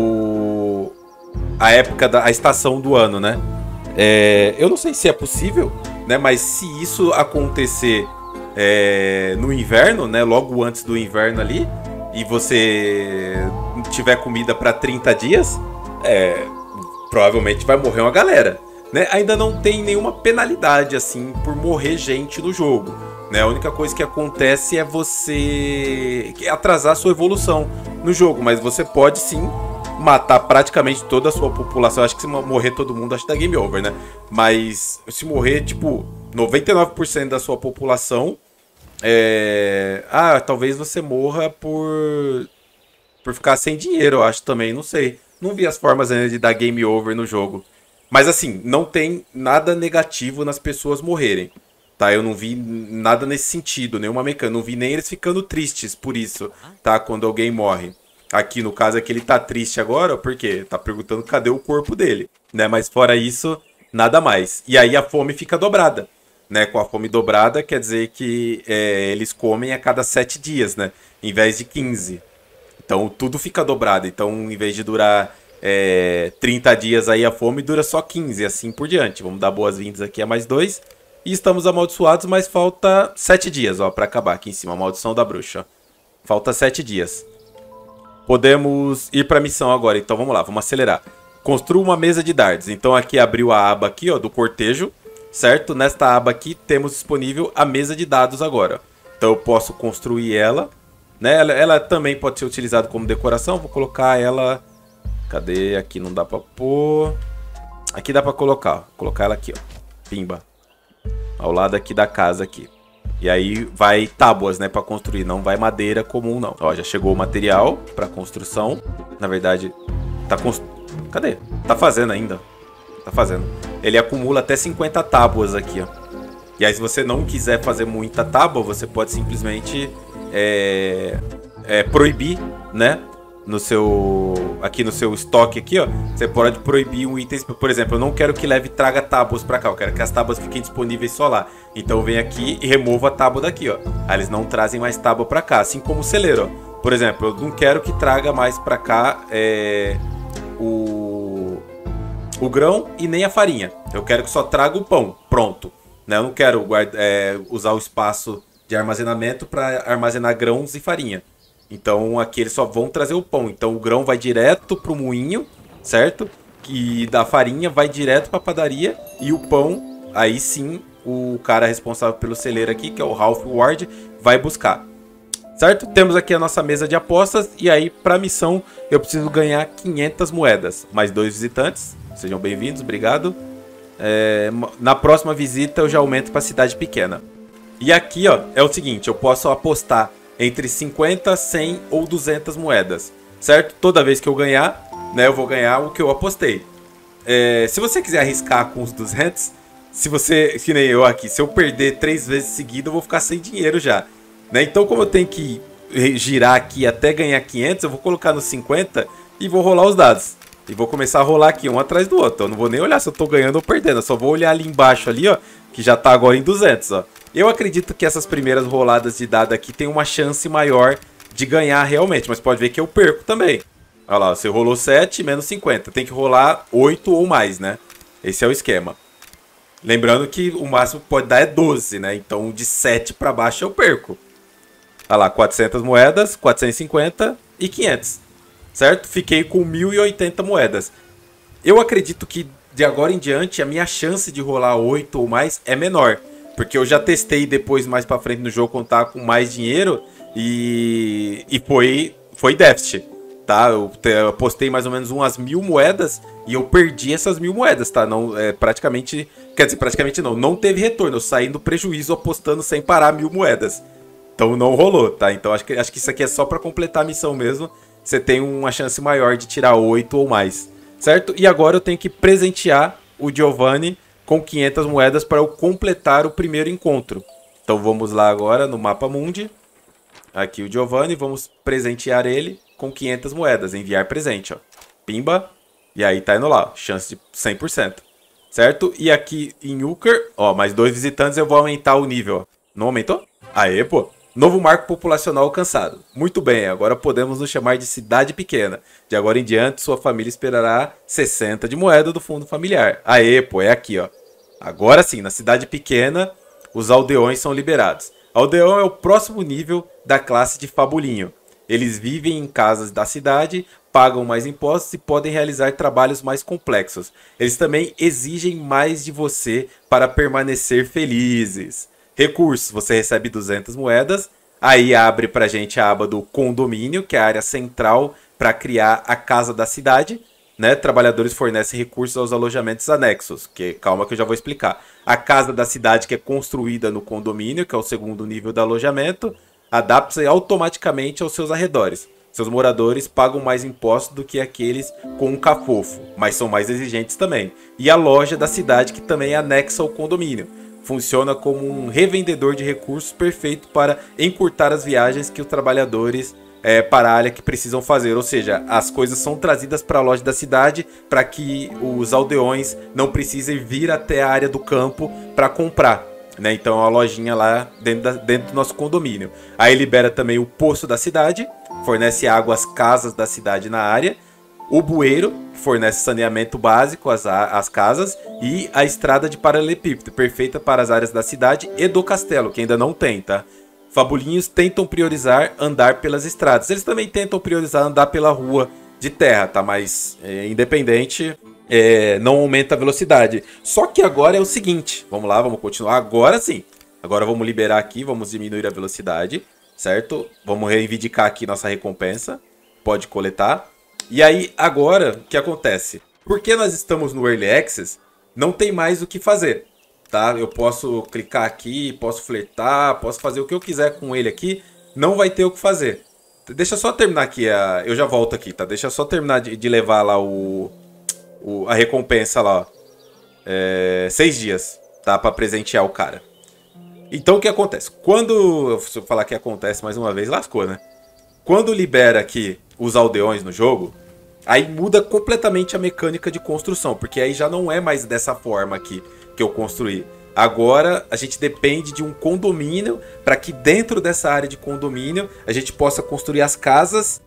o... a época, da a estação do ano, né? É... Eu não sei se é possível, né? Mas se isso acontecer é... no inverno, né? Logo antes do inverno ali, e você tiver comida para trinta dias, é... provavelmente vai morrer uma galera. Né? Ainda não tem nenhuma penalidade assim por morrer gente no jogo, né? A única coisa que acontece é você atrasar a sua evolução no jogo, mas você pode sim matar praticamente toda a sua população. Acho que se morrer todo mundo, acho que dá game over, né? Mas se morrer tipo noventa e nove por cento da sua população, é... ah, talvez você morra por por ficar sem dinheiro, eu acho também, não sei. Não vi as formas ainda de dar game over no jogo. Mas assim, não tem nada negativo nas pessoas morrerem, tá? Eu não vi nada nesse sentido, nenhuma mecânica. Não vi nem eles ficando tristes por isso, tá? Quando alguém morre. Aqui no caso é que ele tá triste agora, porque tá perguntando cadê o corpo dele, né? Mas fora isso, nada mais. E aí a fome fica dobrada, né? Com a fome dobrada quer dizer que é, eles comem a cada sete dias, né? Em vez de quinze. Então tudo fica dobrado. Então em vez de durar... É, trinta dias aí a fome dura só quinze, e assim por diante. Vamos dar boas-vindas aqui a mais dois. E estamos amaldiçoados, mas falta sete dias, ó, pra acabar aqui em cima. A maldição da bruxa. Falta sete dias. Podemos ir pra missão agora, então vamos lá, vamos acelerar. Construa uma mesa de dardos. Então aqui abriu a aba aqui, ó, do cortejo, certo? Nesta aba aqui temos disponível a mesa de dados agora. Então eu posso construir ela, né? Ela, ela também pode ser utilizada como decoração. Vou colocar ela... Cadê? Aqui não dá pra pôr. Aqui dá pra colocar. Vou colocar ela aqui, ó. Pimba. Ao lado aqui da casa aqui. E aí vai tábuas, né? Pra construir. Não vai madeira comum, não. Ó, já chegou o material pra construção. Na verdade, tá constru... Cadê? Tá fazendo ainda. Tá fazendo. Ele acumula até cinquenta tábuas aqui, ó. E aí se você não quiser fazer muita tábua, você pode simplesmente é... É, proibir, né? No seu, aqui no seu estoque aqui, ó, você pode proibir um item, por exemplo, eu não quero que leve traga tábuas pra cá, eu quero que as tábuas fiquem disponíveis só lá. Então vem aqui e remova a tábua daqui, ó. Aí eles não trazem mais tábua pra cá, assim como o celeiro, ó. Por exemplo, eu não quero que traga mais pra cá é, o, o grão e nem a farinha. Eu quero que só traga o pão, pronto. Né? Eu não quero guarda, é, usar o espaço de armazenamento pra armazenar grãos e farinha. Então aqui eles só vão trazer o pão. Então o grão vai direto pro moinho, certo? E da farinha vai direto pra padaria. E o pão, aí sim, o cara responsável pelo celeiro aqui, que é o Ralph Ward, vai buscar. Certo? Temos aqui a nossa mesa de apostas. E aí, pra missão, eu preciso ganhar quinhentas moedas. Mais dois visitantes. Sejam bem-vindos, obrigado. É, na próxima visita eu já aumento pra cidade pequena. E aqui, ó, é o seguinte, eu posso apostar entre cinquenta, cem ou duzentas moedas, certo? Toda vez que eu ganhar, né, eu vou ganhar o que eu apostei. É, se você quiser arriscar com os duzentos, se você, que nem eu aqui, se eu perder três vezes seguido, eu vou ficar sem dinheiro já. Né? Então, como eu tenho que girar aqui até ganhar quinhentos, eu vou colocar no cinquenta e vou rolar os dados. E vou começar a rolar aqui, um atrás do outro. Eu não vou nem olhar se eu tô ganhando ou perdendo, eu só vou olhar ali embaixo, ali, ó, que já tá agora em duzentos, ó. Eu acredito que essas primeiras roladas de dado aqui tem uma chance maior de ganhar realmente. Mas pode ver que eu perco também. Olha lá, você rolou sete menos cinquenta. Tem que rolar oito ou mais, né? Esse é o esquema. Lembrando que o máximo que pode dar é doze, né? Então de sete pra baixo eu perco. Olha lá, quatrocentas moedas, quatrocentos e cinquenta e quinhentas. Certo? Fiquei com mil e oitenta moedas. Eu acredito que de agora em diante a minha chance de rolar oito ou mais é menor. Porque eu já testei depois, mais pra frente no jogo, contar com mais dinheiro. E, e foi, foi déficit, tá? Eu, te, eu apostei mais ou menos umas mil moedas e eu perdi essas mil moedas, tá? Não, é, praticamente, quer dizer, praticamente não, não teve retorno. Eu saí no prejuízo apostando sem parar mil moedas. Então não rolou, tá? Então acho que, acho que isso aqui é só pra completar a missão mesmo. Você tem uma chance maior de tirar oito ou mais, certo? E agora eu tenho que presentear o Giovanni com quinhentas moedas para eu completar o primeiro encontro. Então vamos lá agora no mapa mundi. Aqui o Giovanni, vamos presentear ele com quinhentas moedas, enviar presente, ó. Pimba, e aí tá indo lá, ó, chance de cem por cento, certo? E aqui em Uker, ó, mais dois visitantes, eu vou aumentar o nível, ó. Não aumentou? Aê, pô. Novo marco populacional alcançado. Muito bem, agora podemos nos chamar de cidade pequena. De agora em diante, sua família esperará sessenta de moeda do fundo familiar. Aê, pô, é aqui, ó. Agora sim, na cidade pequena, os aldeões são liberados. Aldeão é o próximo nível da classe de fabulinho. Eles vivem em casas da cidade, pagam mais impostos e podem realizar trabalhos mais complexos. Eles também exigem mais de você para permanecer felizes. Recursos, você recebe duzentas moedas, aí abre pra gente a aba do condomínio, que é a área central para criar a casa da cidade, né? Trabalhadores fornecem recursos aos alojamentos anexos, que calma que eu já vou explicar. A casa da cidade que é construída no condomínio, que é o segundo nível do alojamento, adapta-se automaticamente aos seus arredores. Seus moradores pagam mais impostos do que aqueles com um cafofo, mas são mais exigentes também. E a loja da cidade, que também é anexa ao condomínio. Funciona como um revendedor de recursos perfeito para encurtar as viagens que os trabalhadores é, para a área que precisam fazer. Ou seja, as coisas são trazidas para a loja da cidade para que os aldeões não precisem vir até a área do campo para comprar. Né? Então, a lojinha lá dentro, da, dentro do nosso condomínio. Aí libera também o poço da cidade, fornece água às casas da cidade na área. O bueiro, que fornece saneamento básico às, às casas, e a estrada de paralelepípedo, perfeita para as áreas da cidade e do castelo, que ainda não tem, tá? Fabulinhos tentam priorizar andar pelas estradas. Eles também tentam priorizar andar pela rua de terra, tá? Mas, é, independente, é, não aumenta a velocidade. Só que agora é o seguinte, vamos lá, vamos continuar. Agora sim, agora vamos liberar aqui, vamos diminuir a velocidade, certo? Vamos reivindicar aqui nossa recompensa, pode coletar. E aí, agora, o que acontece? Porque nós estamos no Early Access, não tem mais o que fazer, tá? Eu posso clicar aqui, posso flertar, posso fazer o que eu quiser com ele aqui, não vai ter o que fazer. Deixa eu só terminar aqui, a... eu já volto aqui, tá? Deixa eu só terminar de, de levar lá o... o... a recompensa lá, ó. É... Seis dias, tá? Pra presentear o cara. Então, o que acontece? Quando... Se eu falar que acontece mais uma vez, lascou, né? Quando libera aqui os aldeões no jogo, aí muda completamente a mecânica de construção, porque aí já não é mais dessa forma aqui que eu construí. Agora a gente depende de um condomínio para que dentro dessa área de condomínio a gente possa construir as casas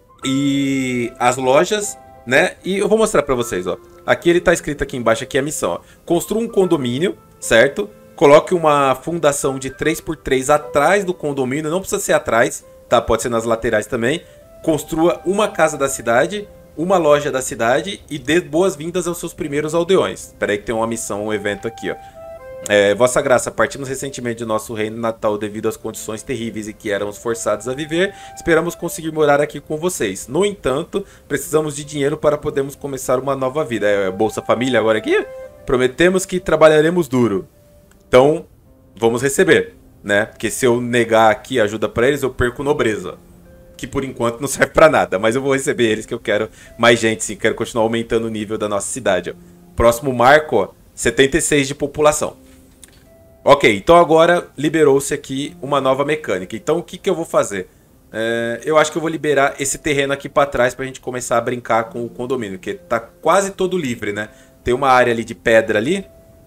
e as lojas, né? E eu vou mostrar para vocês, ó. Aqui ele tá escrito aqui embaixo, aqui é a missão, ó. Construa um condomínio, certo? Coloque uma fundação de três por três atrás do condomínio, não precisa ser atrás, tá? Pode ser nas laterais também. Construa uma casa da cidade, uma loja da cidade e dê boas-vindas aos seus primeiros aldeões. Espera aí que tem uma missão, um evento aqui, ó. É, Vossa Graça, partimos recentemente de nosso reino natal devido às condições terríveis em que éramos forçados a viver. Esperamos conseguir morar aqui com vocês. No entanto, precisamos de dinheiro para podermos começar uma nova vida. É Bolsa Família agora aqui? Prometemos que trabalharemos duro. Então, vamos receber, né? Porque se eu negar aqui ajuda para eles, eu perco nobreza. Que por enquanto não serve pra nada, mas eu vou receber eles, que eu quero mais gente, sim, quero continuar aumentando o nível da nossa cidade, ó. Próximo marco, ó, setenta e seis de população. Ok, então agora liberou-se aqui uma nova mecânica. Então o que, que eu vou fazer? É, eu acho que eu vou liberar esse terreno aqui pra trás pra gente começar a brincar com o condomínio, que tá quase todo livre, né? Tem uma área ali de pedra ali,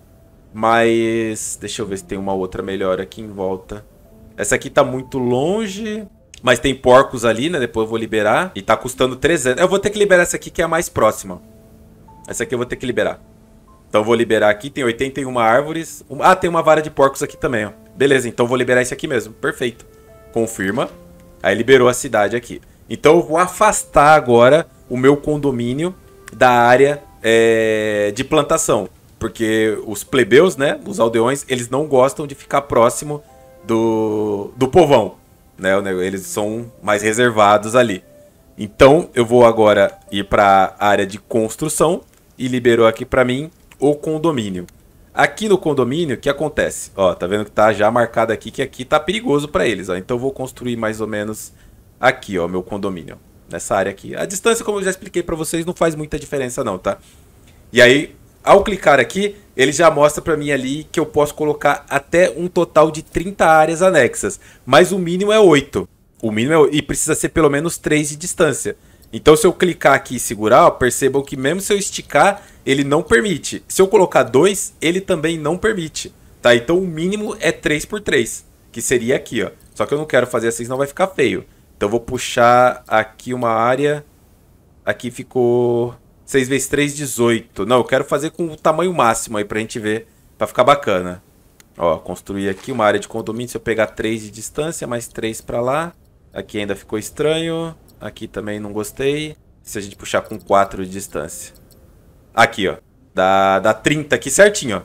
mas deixa eu ver se tem uma outra melhor aqui em volta. Essa aqui tá muito longe... Mas tem porcos ali, né? Depois eu vou liberar. E tá custando trezentos. Eu vou ter que liberar essa aqui, que é a mais próxima. Essa aqui eu vou ter que liberar. Então eu vou liberar aqui. Tem oitenta e uma árvores. Ah, tem uma vara de porcos aqui também, ó. Beleza, então eu vou liberar esse aqui mesmo. Perfeito. Confirma. Aí liberou a cidade aqui. Então eu vou afastar agora o meu condomínio da área é, de plantação. Porque os plebeus, né? Os aldeões, eles não gostam de ficar próximo do, do povão. Né, eles são mais reservados ali. Então eu vou agora ir para a área de construção e liberou aqui para mim o condomínio. Aqui no condomínio, o que acontece? Ó, tá vendo que tá já marcado aqui que aqui tá perigoso para eles, ó. Então eu vou construir mais ou menos aqui, ó, meu condomínio, nessa área aqui. A distância, como eu já expliquei para vocês, não faz muita diferença não, tá? E aí, ao clicar aqui, ele já mostra para mim ali que eu posso colocar até um total de trinta áreas anexas, mas o mínimo é oito. O mínimo é oito, e precisa ser pelo menos três de distância. Então se eu clicar aqui e segurar, ó, percebam que mesmo se eu esticar, ele não permite. Se eu colocar dois, ele também não permite. Tá? Então o mínimo é três por três, que seria aqui, ó. Só que eu não quero fazer assim, senão vai ficar feio. Então eu vou puxar aqui uma área. Aqui ficou seis vezes três, dezoito. Não, eu quero fazer com o tamanho máximo aí pra gente ver, pra ficar bacana. Ó, construir aqui uma área de condomínio. Se eu pegar três de distância, mais três pra lá. Aqui ainda ficou estranho. Aqui também não gostei. Se a gente puxar com quatro de distância. Aqui, ó. Dá, dá trinta aqui certinho, ó.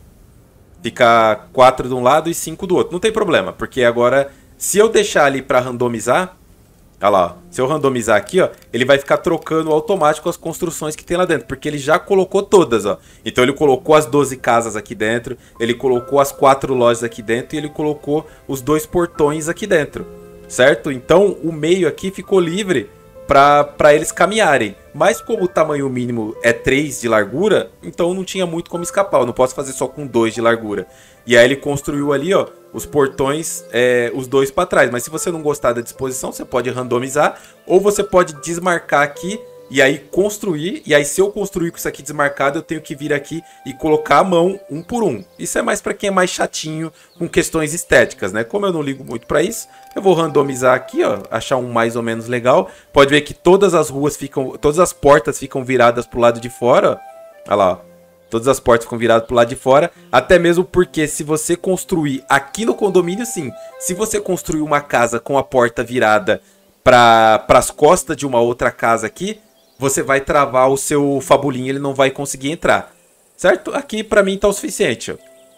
Fica quatro de um lado e cinco do outro. Não tem problema, porque agora, se eu deixar ali pra randomizar... Olha lá, ó. Se eu randomizar aqui, ó, ele vai ficar trocando automático as construções que tem lá dentro, porque ele já colocou todas, ó. Então ele colocou as doze casas aqui dentro, ele colocou as quatro lojas aqui dentro e ele colocou os dois portões aqui dentro, certo? Então o meio aqui ficou livre para eles caminharem. Mas como o tamanho mínimo é três de largura, então não tinha muito como escapar. Eu não posso fazer só com dois de largura. E aí ele construiu ali, ó, os portões, é, os dois para trás. Mas se você não gostar da disposição, você pode randomizar. Ou você pode desmarcar aqui e aí construir. E aí se eu construir com isso aqui desmarcado, eu tenho que vir aqui e colocar a mão um por um. Isso é mais para quem é mais chatinho com questões estéticas, né? Como eu não ligo muito para isso, eu vou randomizar aqui, ó, achar um mais ou menos legal. Pode ver que todas as ruas ficam, todas as portas ficam viradas pro lado de fora, ó. Olha lá, ó. Todas as portas ficam viradas pro lado de fora. Até mesmo porque se você construir aqui no condomínio, sim. Se você construir uma casa com a porta virada para as costas de uma outra casa aqui, você vai travar o seu fabulinho, ele não vai conseguir entrar. Certo? Aqui para mim tá o suficiente, ó.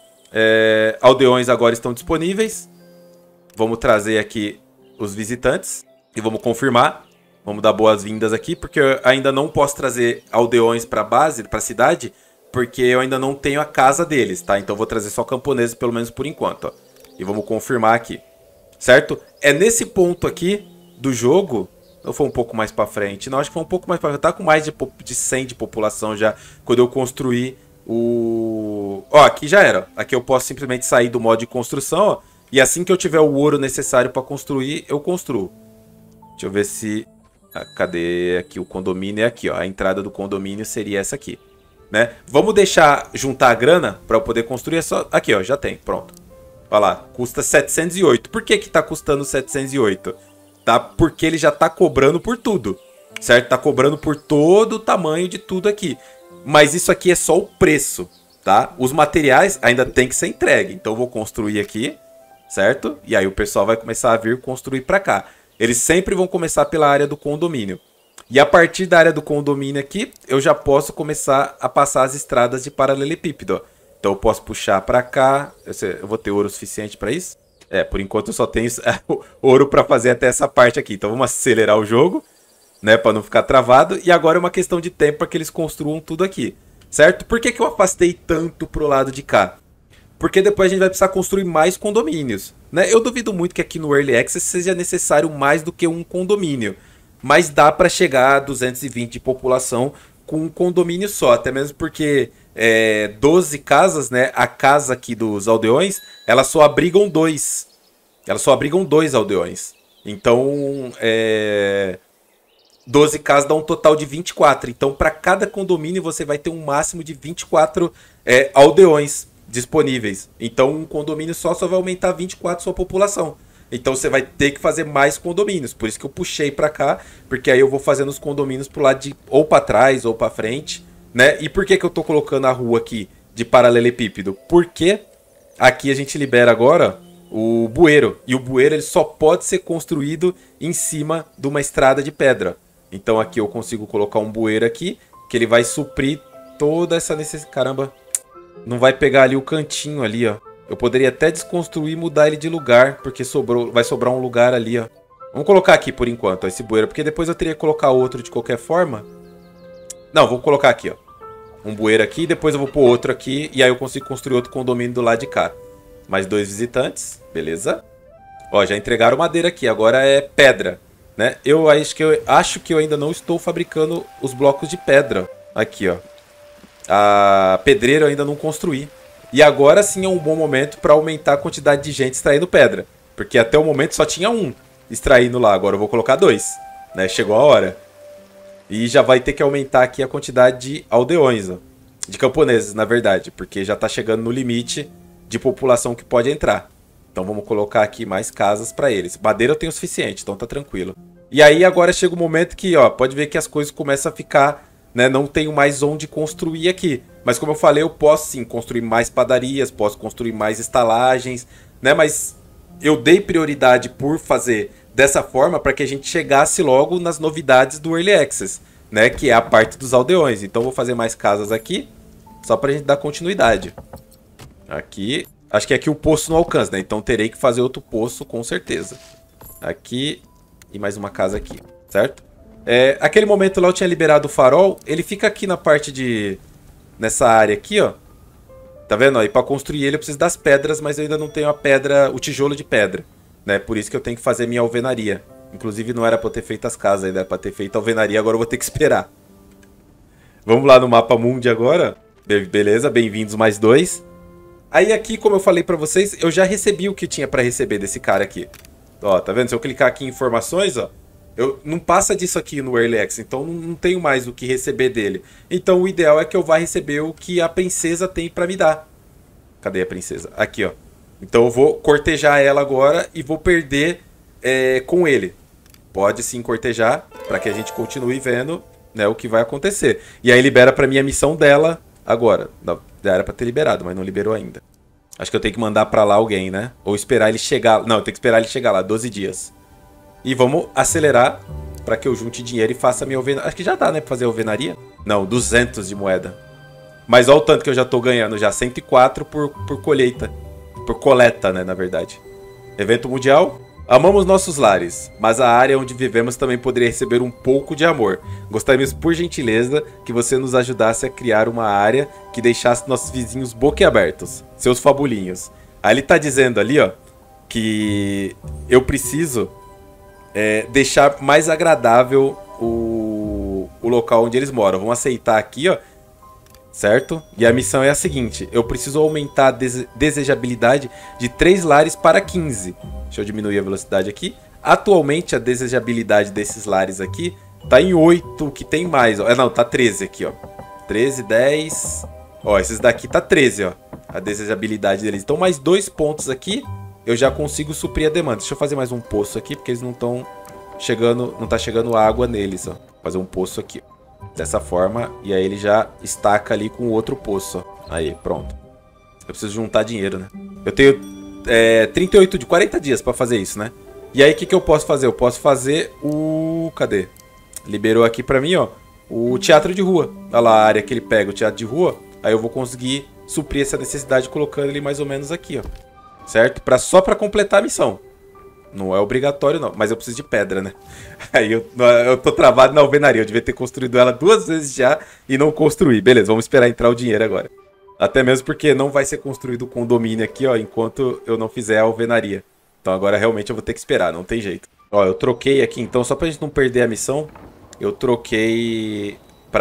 É, aldeões agora estão disponíveis. Vamos trazer aqui os visitantes e vamos confirmar. Vamos dar boas-vindas aqui, porque eu ainda não posso trazer aldeões para a base, para a cidade, porque eu ainda não tenho a casa deles, tá? Então eu vou trazer só camponeses, pelo menos por enquanto, ó. E vamos confirmar aqui, certo? É nesse ponto aqui do jogo... Ou foi um pouco mais pra frente? Não, acho que foi um pouco mais pra frente. Tá com mais de, de cem de população já, quando eu construí o... Ó, aqui já era. Aqui eu posso simplesmente sair do modo de construção, ó. E assim que eu tiver o ouro necessário pra construir, eu construo. Deixa eu ver se... Ah, cadê aqui o condomínio? É aqui, ó. A entrada do condomínio seria essa aqui, né? Vamos deixar juntar a grana pra eu poder construir. É só... Aqui, ó, já tem. Pronto. Olha lá. Custa setecentos e oito. Por que que tá custando setecentos e oito? Tá? Porque ele já tá cobrando por tudo, certo? Tá cobrando por todo o tamanho de tudo aqui. Mas isso aqui é só o preço, tá? Os materiais ainda tem que ser entregue. Então eu vou construir aqui, certo? E aí o pessoal vai começar a vir construir pra cá. Eles sempre vão começar pela área do condomínio. E a partir da área do condomínio aqui, eu já posso começar a passar as estradas de paralelepípedo, ó. Então eu posso puxar pra cá. Eu vou ter ouro suficiente pra isso? É, por enquanto eu só tenho ouro para fazer até essa parte aqui. Então vamos acelerar o jogo, né, para não ficar travado. E agora é uma questão de tempo para que eles construam tudo aqui, certo? Por que que eu afastei tanto pro lado de cá? Porque depois a gente vai precisar construir mais condomínios, né? Eu duvido muito que aqui no Early Access seja necessário mais do que um condomínio. Mas dá para chegar a duzentos e vinte de população com um condomínio só. Até mesmo porque... É, doze casas, né? A casa aqui dos aldeões, elas só abrigam dois. Elas só abrigam dois aldeões. Então, é, doze casas dá um total de vinte e quatro. Então, para cada condomínio, você vai ter um máximo de vinte e quatro é, aldeões disponíveis. Então, um condomínio só, só vai aumentar vinte e quatro sua população. Então, você vai ter que fazer mais condomínios. Por isso que eu puxei para cá, porque aí eu vou fazendo os condomínios pro lado de ou para trás ou para frente. Né? E por que que eu tô colocando a rua aqui de paralelepípedo? Porque aqui a gente libera agora o bueiro. E o bueiro ele só pode ser construído em cima de uma estrada de pedra. Então aqui eu consigo colocar um bueiro aqui, que ele vai suprir toda essa necessidade. Caramba, não vai pegar ali o cantinho ali, ó. Eu poderia até desconstruir e mudar ele de lugar, porque sobrou, vai sobrar um lugar ali, ó. Vamos colocar aqui por enquanto, ó, esse bueiro, porque depois eu teria que colocar outro de qualquer forma. Não, vou colocar aqui, ó. Um bueiro aqui, depois eu vou pôr outro aqui, e aí eu consigo construir outro condomínio do lado de cá. Mais dois visitantes, beleza. Ó, já entregaram madeira aqui, agora é pedra, né? Eu acho que eu, acho que eu ainda não estou fabricando os blocos de pedra. Aqui, ó. A pedreira eu ainda não construí. E agora sim é um bom momento para aumentar a quantidade de gente extraindo pedra. Porque até o momento só tinha um extraindo lá, agora eu vou colocar dois, né? Chegou a hora. E já vai ter que aumentar aqui a quantidade de aldeões, ó. De camponeses, na verdade, porque já tá chegando no limite de população que pode entrar. Então vamos colocar aqui mais casas para eles. Madeira eu tenho o suficiente, então tá tranquilo. E aí agora chega o momento que, ó, pode ver que as coisas começam a ficar, né? Não tenho mais onde construir aqui. Mas como eu falei, eu posso sim construir mais padarias, posso construir mais estalagens, né? Mas eu dei prioridade por fazer dessa forma para que a gente chegasse logo nas novidades do Early Access, né? Que é a parte dos aldeões. Então vou fazer mais casas aqui, só para a gente dar continuidade. Aqui, acho que aqui o poço não alcança, né? Então terei que fazer outro poço com certeza. Aqui e mais uma casa aqui, certo? É, aquele momento lá eu tinha liberado o farol, ele fica aqui na parte de... Nessa área aqui, ó. Tá vendo? E para construir ele eu preciso das pedras, mas eu ainda não tenho a pedra, o tijolo de pedra, né? Por isso que eu tenho que fazer minha alvenaria. Inclusive não era para eu ter feito as casas, ainda era para ter feito a alvenaria, agora eu vou ter que esperar. Vamos lá no mapa mundi agora. Be- beleza, bem-vindos mais dois. Aí aqui, como eu falei para vocês, eu já recebi o que tinha para receber desse cara aqui. Ó, tá vendo? Se eu clicar aqui em informações, ó, eu, não passa disso aqui no Early Access, então não, não tenho mais o que receber dele. Então o ideal é que eu vá receber o que a princesa tem pra me dar. Cadê a princesa? Aqui, ó. Então eu vou cortejar ela agora e vou perder é, com ele. Pode sim cortejar, pra que a gente continue vendo, né, o que vai acontecer. E aí libera pra mim a missão dela agora. Não, já era pra ter liberado, mas não liberou ainda. Acho que eu tenho que mandar pra lá alguém, né? Ou esperar ele chegar... Não, eu tenho que esperar ele chegar lá, doze dias. E vamos acelerar para que eu junte dinheiro e faça a minha alvenaria. Acho que já dá, né, para fazer a alvenaria? Não, duzentos de moeda. Mas olha o tanto que eu já tô ganhando já. cento e quatro por, por colheita. Por coleta, né, na verdade. Evento mundial. Amamos nossos lares, mas a área onde vivemos também poderia receber um pouco de amor. Gostaríamos, por gentileza, que você nos ajudasse a criar uma área que deixasse nossos vizinhos boquiabertos. Seus fabulinhos. Aí ele tá dizendo ali, ó, que eu preciso... É, deixar mais agradável o, o local onde eles moram. Vamos aceitar aqui, ó. Certo? E a missão é a seguinte. Eu preciso aumentar a dese desejabilidade de três lares para quinze. Deixa eu diminuir a velocidade aqui. Atualmente a desejabilidade desses lares aqui tá em oito, que tem mais, ó. É, não, tá treze aqui, ó. treze, dez... Ó, esses daqui tá treze, ó. A desejabilidade deles. Então mais dois pontos aqui... Eu já consigo suprir a demanda. Deixa eu fazer mais um poço aqui, porque eles não estão chegando, não tá chegando água neles, ó. Vou fazer um poço aqui, ó. Dessa forma, e aí ele já estaca ali com o outro poço, ó. Aí, pronto. Eu preciso juntar dinheiro, né? Eu tenho é, trinta e oito de quarenta dias pra fazer isso, né? E aí, o que, que eu posso fazer? Eu posso fazer o... Cadê? Liberou aqui pra mim, ó, o teatro de rua. Olha lá a área que ele pega, o teatro de rua. Aí eu vou conseguir suprir essa necessidade colocando ele mais ou menos aqui, ó. Certo? Pra, só pra completar a missão. Não é obrigatório, não. Mas eu preciso de pedra, né? Aí eu, eu tô travado na alvenaria. Eu devia ter construído ela duas vezes já e não construí. Beleza, vamos esperar entrar o dinheiro agora. Até mesmo porque não vai ser construído o condomínio aqui, ó, enquanto eu não fizer a alvenaria. Então agora realmente eu vou ter que esperar, não tem jeito. Ó, eu troquei aqui, então, só pra gente não perder a missão, eu troquei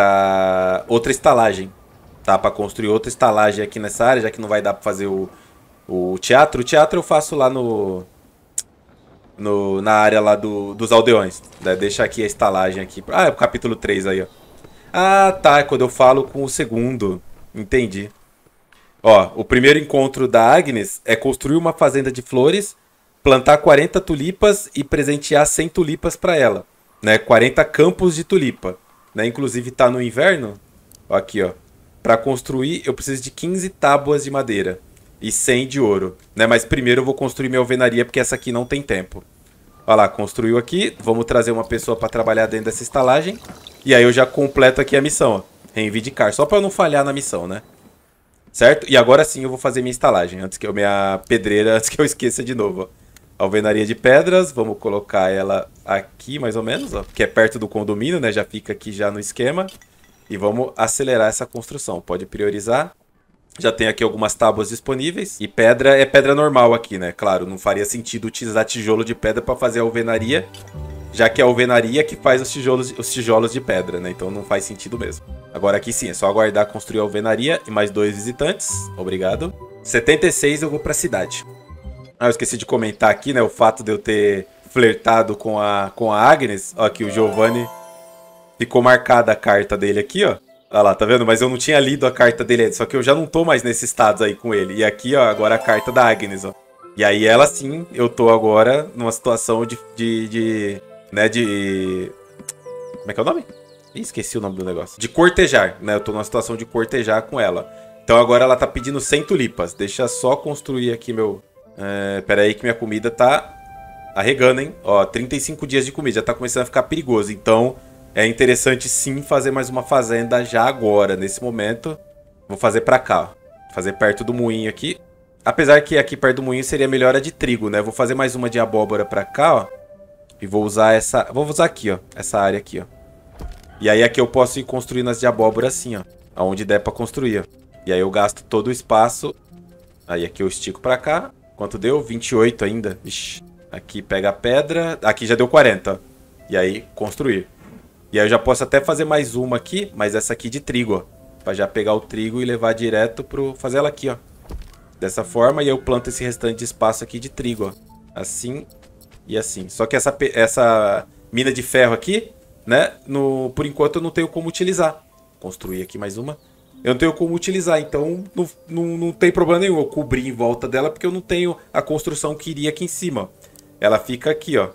pra outra estalagem. Tá? Pra construir outra estalagem aqui nessa área, já que não vai dar pra fazer o... O teatro, o teatro eu faço lá no, no na área lá do, dos aldeões. Né? Deixa aqui a estalagem aqui. Ah, é o capítulo três aí, ó. Ah, tá, é quando eu falo com o segundo. Entendi. Ó, o primeiro encontro da Agnes é construir uma fazenda de flores, plantar quarenta tulipas e presentear cem tulipas pra ela. Né? quarenta campos de tulipa. Né? Inclusive tá no inverno. Ó, aqui, ó. Pra construir eu preciso de quinze tábuas de madeira. E cem de ouro, né? Mas primeiro eu vou construir minha alvenaria, porque essa aqui não tem tempo. Olha lá, construiu aqui. Vamos trazer uma pessoa para trabalhar dentro dessa estalagem. E aí eu já completo aqui a missão, ó. Reivindicar, só para eu não falhar na missão, né? Certo? E agora sim eu vou fazer minha estalagem, antes que eu... Minha pedreira, antes que eu esqueça de novo, ó. Alvenaria de pedras, vamos colocar ela aqui mais ou menos, ó, que é perto do condomínio, né? Já fica aqui já no esquema. E vamos acelerar essa construção. Pode priorizar. Já tem aqui algumas tábuas disponíveis. E pedra é pedra normal aqui, né? Claro, não faria sentido utilizar tijolo de pedra para fazer a alvenaria, já que é a alvenaria que faz os tijolos, os tijolos de pedra, né? Então não faz sentido mesmo. Agora aqui sim, é só aguardar construir a alvenaria e mais dois visitantes. Obrigado. setenta e seis eu vou para a cidade. Ah, eu esqueci de comentar aqui, né? O fato de eu ter flertado com a, com a Agnes. Ó, aqui o Giovanni ficou marcada a carta dele aqui, ó. Olha lá, tá vendo? Mas eu não tinha lido a carta dele, só que eu já não tô mais nesses estados aí com ele. E aqui, ó, agora a carta da Agnes, ó. E aí ela sim, eu tô agora numa situação de, de, de né, de... Como é que é o nome? Ih, esqueci o nome do negócio. De cortejar, né? Eu tô numa situação de cortejar com ela. Então agora ela tá pedindo cem tulipas. Deixa só construir aqui meu... É, pera aí que minha comida tá arregando, hein? Ó, trinta e cinco dias de comida, já tá começando a ficar perigoso. Então... é interessante sim fazer mais uma fazenda já agora, nesse momento. Vou fazer pra cá, ó. Fazer perto do moinho aqui. Apesar que aqui perto do moinho seria melhor a de trigo, né? Vou fazer mais uma de abóbora pra cá, ó. E vou usar essa... Vou usar aqui, ó. Essa área aqui, ó. E aí aqui eu posso ir construindo as de abóbora assim, ó. Aonde der pra construir, ó. E aí eu gasto todo o espaço. Aí aqui eu estico pra cá. Quanto deu? vinte e oito ainda. Ixi. Aqui pega a pedra. Aqui já deu quarenta, ó. E aí construir. E aí eu já posso até fazer mais uma aqui, mas essa aqui de trigo, ó. Pra já pegar o trigo e levar direto pro... fazer ela aqui, ó. Dessa forma, e eu planto esse restante de espaço aqui de trigo, ó. Assim e assim. Só que essa, essa mina de ferro aqui, né? No, por enquanto eu não tenho como utilizar. Construir aqui mais uma. Eu não tenho como utilizar, então não, não, não tem problema nenhum eu cobrir em volta dela, porque eu não tenho a construção que iria aqui em cima, ó. Ela fica aqui, ó.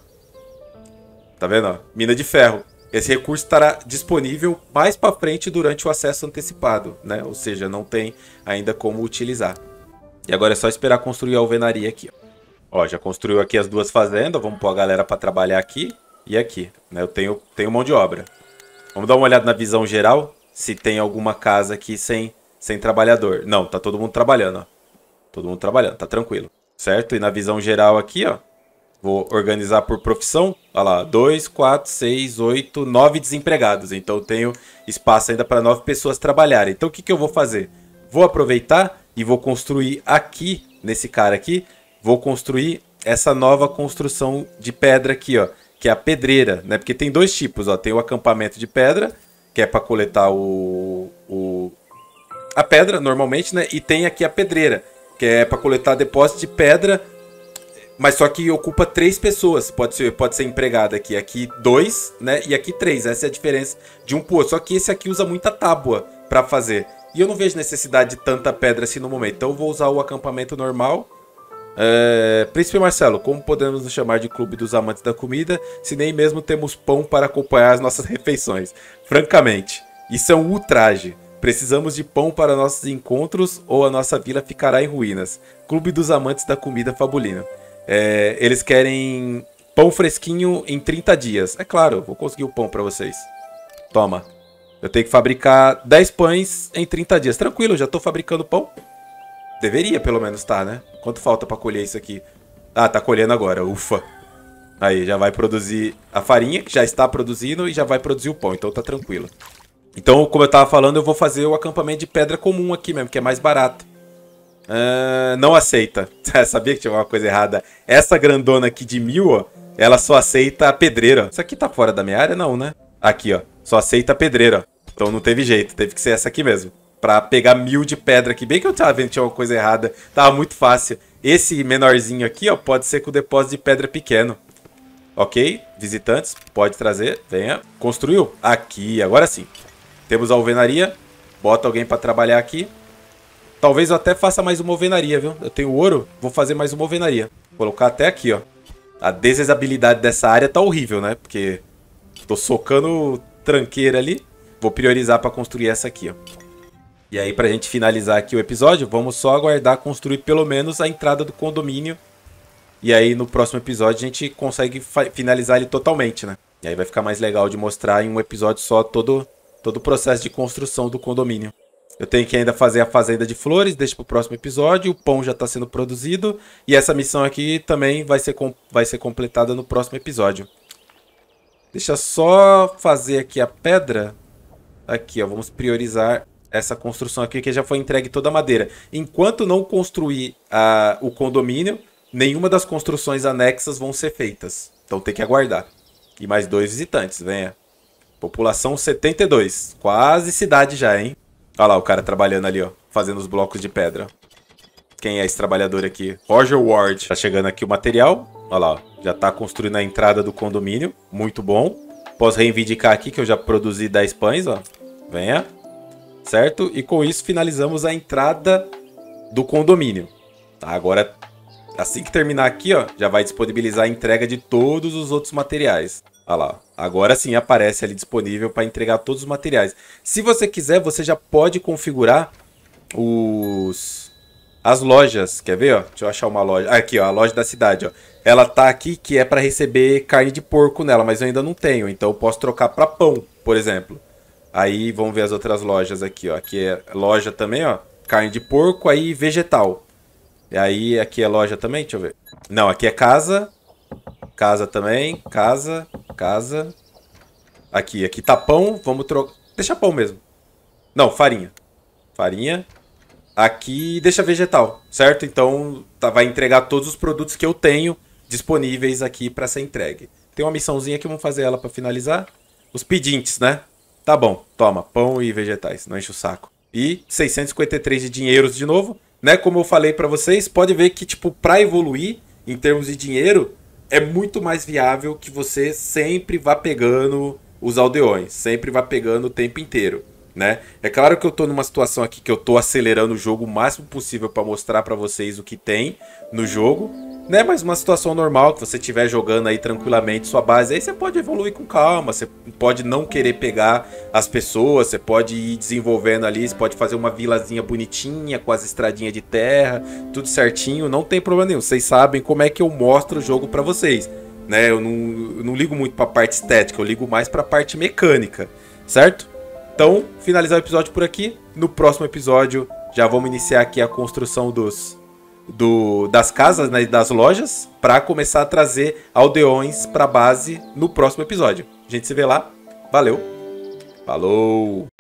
Tá vendo, ó? Mina de ferro. Esse recurso estará disponível mais para frente durante o acesso antecipado, né? Ou seja, não tem ainda como utilizar. E agora é só esperar construir a alvenaria aqui, ó. Ó, já construiu aqui as duas fazendas. Vamos pôr a galera para trabalhar aqui e aqui, né? Eu tenho, tenho mão de obra. Vamos dar uma olhada na visão geral, se tem alguma casa aqui sem, sem trabalhador. Não, tá todo mundo trabalhando, ó. Todo mundo trabalhando, tá tranquilo. Certo? E na visão geral aqui, ó. Vou organizar por profissão. Olha lá, dois, quatro, seis, oito, nove desempregados. Então eu tenho espaço ainda para nove pessoas trabalharem. Então o que, que eu vou fazer? Vou aproveitar e vou construir aqui, nesse cara aqui, vou construir essa nova construção de pedra aqui, ó. Que é a pedreira, né? Porque tem dois tipos, ó. Tem o acampamento de pedra, que é para coletar o, o... a pedra, normalmente, né? E tem aqui a pedreira, que é para coletar depósito de pedra. Mas só que ocupa três pessoas, pode ser, pode ser empregada aqui. Aqui dois, né? E aqui três. Essa é a diferença de um pro outro. Só que esse aqui usa muita tábua para fazer. E eu não vejo necessidade de tanta pedra assim no momento. Então eu vou usar o acampamento normal. É... Príncipe Marcelo, como podemos nos chamar de clube dos amantes da comida, se nem mesmo temos pão para acompanhar as nossas refeições? Francamente, isso é um ultraje. Precisamos de pão para nossos encontros ou a nossa vila ficará em ruínas. Clube dos amantes da comida fabulina. É, eles querem pão fresquinho em trinta dias. É claro, eu vou conseguir o pão pra vocês. Toma. Eu tenho que fabricar dez pães em trinta dias. Tranquilo, já tô fabricando pão. Deveria pelo menos tá, né? Quanto falta pra colher isso aqui? Ah, tá colhendo agora, ufa. Aí, já vai produzir a farinha, que já está produzindo, e já vai produzir o pão, então tá tranquilo. Então, como eu tava falando, eu vou fazer o acampamento de pedra comum aqui mesmo, que é mais barato. Uh, não aceita. Sabia que tinha uma coisa errada. Essa grandona aqui de mil, ó, ela só aceita a pedreira. Isso aqui tá fora da minha área? Não, né? Aqui, ó. Só aceita a pedreira. Então não teve jeito. Teve que ser essa aqui mesmo. Pra pegar mil de pedra aqui. Bem que eu tava vendo que tinha uma coisa errada. Tava muito fácil. Esse menorzinho aqui, ó, pode ser com o depósito de pedra pequeno. Ok? Visitantes, pode trazer. Venha. Construiu? Aqui, agora sim. Temos a alvenaria. Bota alguém pra trabalhar aqui. Talvez eu até faça mais uma alvenaria, viu? Eu tenho ouro, vou fazer mais uma alvenaria. Vou colocar até aqui, ó. A desestabilidade dessa área tá horrível, né? Porque tô socando tranqueira ali. Vou priorizar pra construir essa aqui, ó. E aí, pra gente finalizar aqui o episódio, vamos só aguardar construir pelo menos a entrada do condomínio. E aí, no próximo episódio, a gente consegue finalizar ele totalmente, né? E aí vai ficar mais legal de mostrar em um episódio só todo, todo o processo de construção do condomínio. Eu tenho que ainda fazer a fazenda de flores, deixa para o próximo episódio. O pão já está sendo produzido. E essa missão aqui também vai ser, vai ser completada no próximo episódio. Deixa eu só fazer aqui a pedra. Aqui, ó, vamos priorizar essa construção aqui, que já foi entregue toda a madeira. Enquanto não construir a, o condomínio, nenhuma das construções anexas vão ser feitas. Então tem que aguardar. E mais dois visitantes, venha. População setenta e dois. Quase cidade já, hein? Olha lá o cara trabalhando ali, ó. Fazendo os blocos de pedra. Quem é esse trabalhador aqui? Roger Ward. Tá chegando aqui o material. Olha lá, ó. Já tá construindo a entrada do condomínio. Muito bom. Posso reivindicar aqui que eu já produzi dez pães, ó. Venha. Certo? E com isso finalizamos a entrada do condomínio. Tá, agora, assim que terminar aqui, ó, já vai disponibilizar a entrega de todos os outros materiais. Olha lá. Agora sim aparece ali disponível para entregar todos os materiais. Se você quiser, você já pode configurar os... as lojas. Quer ver, ó? Deixa eu achar uma loja. Ah, aqui, ó, a loja da cidade, ó. Ela tá aqui que é para receber carne de porco nela, mas eu ainda não tenho. Então eu posso trocar para pão, por exemplo. Aí vamos ver as outras lojas aqui, ó. Aqui é loja também, ó. Carne de porco, aí vegetal. E aí aqui é loja também, deixa eu ver. Não, aqui é casa. Casa também, casa, casa. Aqui, aqui tá pão, vamos trocar. Deixa pão mesmo. Não, farinha. Farinha. Aqui deixa vegetal, certo? Então tá, vai entregar todos os produtos que eu tenho disponíveis aqui para ser entregue. Tem uma missãozinha aqui, vamos fazer ela para finalizar. Os pedintes, né? Tá bom, toma, pão e vegetais, não enche o saco. E seiscentos e cinquenta e três de dinheiros de novo, né? Como eu falei para vocês, pode ver que, tipo, para evoluir em termos de dinheiro, é muito mais viável que você sempre vá pegando os aldeões, sempre vá pegando o tempo inteiro, né? É claro que eu tô numa situação aqui que eu tô acelerando o jogo o máximo possível para mostrar para vocês o que tem no jogo, né? Mas uma situação normal, que você estiver jogando aí tranquilamente sua base, aí você pode evoluir com calma, você pode não querer pegar as pessoas, você pode ir desenvolvendo ali, você pode fazer uma vilazinha bonitinha, com as estradinhas de terra, tudo certinho, não tem problema nenhum. Vocês sabem como é que eu mostro o jogo pra vocês, né? Eu não, eu não ligo muito pra parte estética, eu ligo mais pra parte mecânica, certo? Então, finalizar o episódio por aqui. No próximo episódio, já vamos iniciar aqui a construção dos... Do, das casas, né, das lojas, para começar a trazer aldeões para base no próximo episódio. A gente se vê lá. Valeu. Falou.